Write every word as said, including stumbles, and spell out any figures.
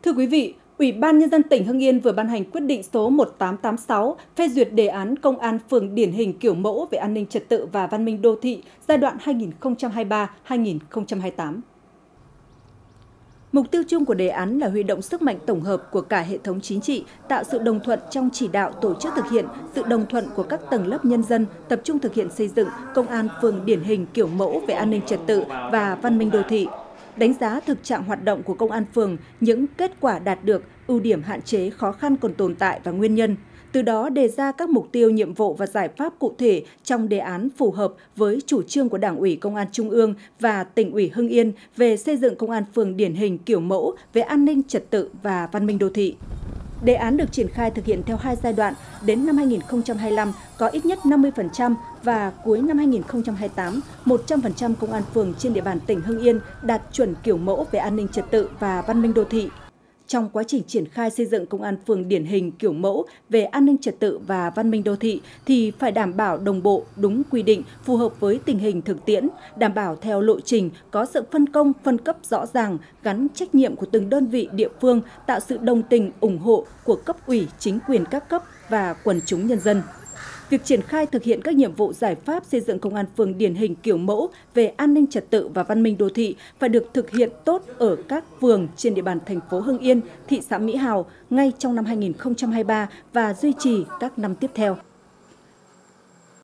Thưa quý vị, Ủy ban Nhân dân tỉnh Hưng Yên vừa ban hành quyết định số một tám tám sáu phê duyệt đề án công an phường điển hình kiểu mẫu về an ninh trật tự và văn minh đô thị giai đoạn hai nghìn không trăm hai mươi ba đến hai nghìn không trăm hai mươi tám. Mục tiêu chung của đề án là huy động sức mạnh tổng hợp của cả hệ thống chính trị, tạo sự đồng thuận trong chỉ đạo tổ chức thực hiện, sự đồng thuận của các tầng lớp nhân dân, tập trung thực hiện xây dựng công an phường điển hình kiểu mẫu về an ninh trật tự và văn minh đô thị. Đánh giá thực trạng hoạt động của công an phường, những kết quả đạt được, ưu điểm hạn chế, khó khăn còn tồn tại và nguyên nhân. Từ đó đề ra các mục tiêu, nhiệm vụ và giải pháp cụ thể trong đề án phù hợp với chủ trương của Đảng ủy Công an Trung ương và Tỉnh ủy Hưng Yên về xây dựng công an phường điển hình kiểu mẫu về an ninh trật tự và văn minh đô thị. Đề án được triển khai thực hiện theo hai giai đoạn, đến năm hai nghìn không trăm hai mươi lăm có ít nhất năm mươi phần trăm và cuối năm hai nghìn không trăm hai mươi tám, một trăm phần trăm công an phường trên địa bàn tỉnh Hưng Yên đạt chuẩn kiểu mẫu về an ninh trật tự và văn minh đô thị. Trong quá trình triển khai xây dựng công an phường điển hình kiểu mẫu về an ninh trật tự và văn minh đô thị thì phải đảm bảo đồng bộ, đúng quy định, phù hợp với tình hình thực tiễn, đảm bảo theo lộ trình, có sự phân công, phân cấp rõ ràng, gắn trách nhiệm của từng đơn vị địa phương, tạo sự đồng tình, ủng hộ của cấp ủy, chính quyền các cấp và quần chúng nhân dân. Việc triển khai thực hiện các nhiệm vụ giải pháp xây dựng công an phường điển hình kiểu mẫu về an ninh trật tự và văn minh đô thị phải được thực hiện tốt ở các phường trên địa bàn thành phố Hưng Yên, thị xã Mỹ Hào ngay trong năm hai nghìn không trăm hai mươi ba và duy trì các năm tiếp theo.